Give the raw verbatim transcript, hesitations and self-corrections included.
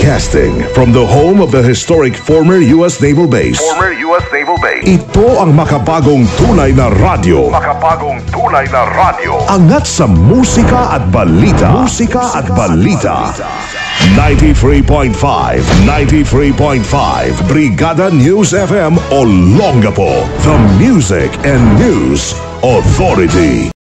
Broadcasting from the home of the historic former U S Naval Base. Former U S Naval Base. Ito ang makabagong tunay na radyo. Makabagong tunay na radyo. Angat sa musika at balita. Musika at balita. ninety-three point five, ninety-three point five Brigada News F M Olongapo, the Music and News Authority.